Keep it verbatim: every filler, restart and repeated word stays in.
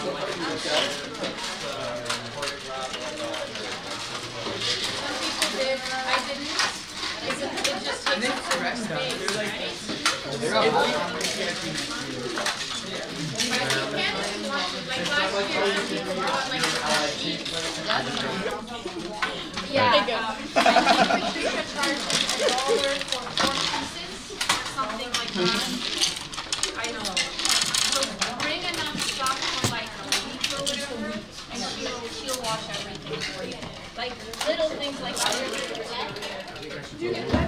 did. I didn't. It just takes up so much space, right? But you can if you want to. Like last year, some people brought like a sheet. Yeah. Um, I think Patricia charged a dollar for four pieces or something like that. I know. So bring enough stock for like a week or whatever, and she'll she'll wash everything for you. Like little things like that. Do you get that?